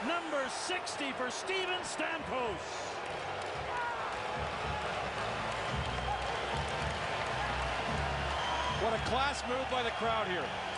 number 60 for Steven Stamkos. What a class move by the crowd here.